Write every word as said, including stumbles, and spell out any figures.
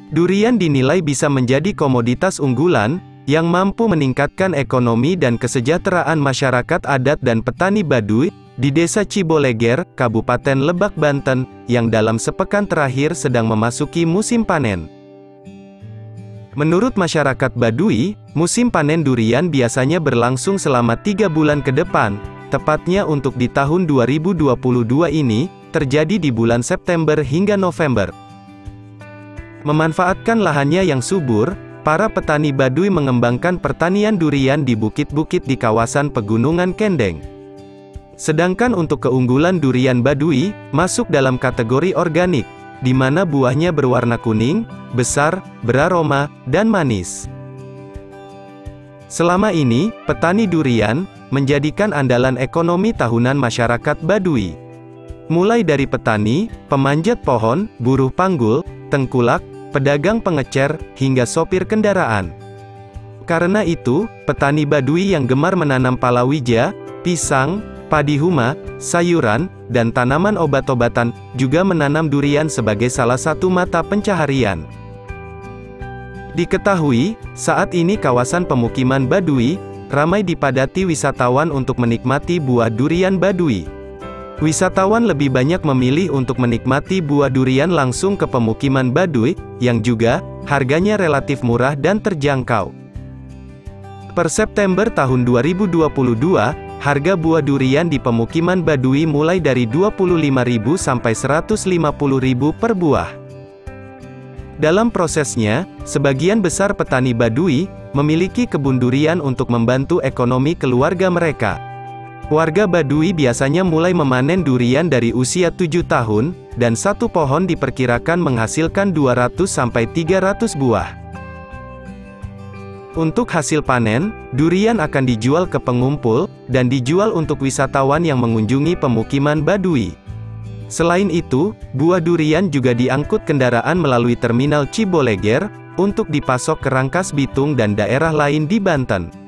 Durian dinilai bisa menjadi komoditas unggulan, yang mampu meningkatkan ekonomi dan kesejahteraan masyarakat adat dan petani Baduy, di Desa Ciboleger, Kabupaten Lebak, Banten, yang dalam sepekan terakhir sedang memasuki musim panen. Menurut masyarakat Baduy, musim panen durian biasanya berlangsung selama tiga bulan ke depan, tepatnya untuk di tahun dua ribu dua puluh dua ini, terjadi di bulan September hingga November. Memanfaatkan lahannya yang subur, para petani Baduy mengembangkan pertanian durian di bukit-bukit di kawasan Pegunungan Kendeng. Sedangkan untuk keunggulan durian Baduy, masuk dalam kategori organik, di mana buahnya berwarna kuning, besar, beraroma, dan manis. Selama ini, petani durian menjadikan andalan ekonomi tahunan masyarakat Baduy. Mulai dari petani, pemanjat pohon, buruh panggul, tengkulak, pedagang pengecer, hingga sopir kendaraan. Karena itu, petani Baduy yang gemar menanam palawija, pisang, padi huma, sayuran, dan tanaman obat-obatan, juga menanam durian sebagai salah satu mata pencaharian. Diketahui, saat ini kawasan pemukiman Baduy, ramai dipadati wisatawan untuk menikmati buah durian Baduy. Wisatawan lebih banyak memilih untuk menikmati buah durian langsung ke pemukiman Baduy, yang juga, harganya relatif murah dan terjangkau. Per September tahun dua ribu dua puluh dua, harga buah durian di pemukiman Baduy mulai dari dua puluh lima ribu sampai seratus lima puluh ribu per buah. Dalam prosesnya, sebagian besar petani Baduy memiliki kebun durian untuk membantu ekonomi keluarga mereka. Warga Baduy biasanya mulai memanen durian dari usia tujuh tahun, dan satu pohon diperkirakan menghasilkan dua ratus sampai tiga ratus buah. Untuk hasil panen, durian akan dijual ke pengumpul, dan dijual untuk wisatawan yang mengunjungi pemukiman Baduy. Selain itu, buah durian juga diangkut kendaraan melalui terminal Ciboleger, untuk dipasok ke Rangkas Bitung dan daerah lain di Banten.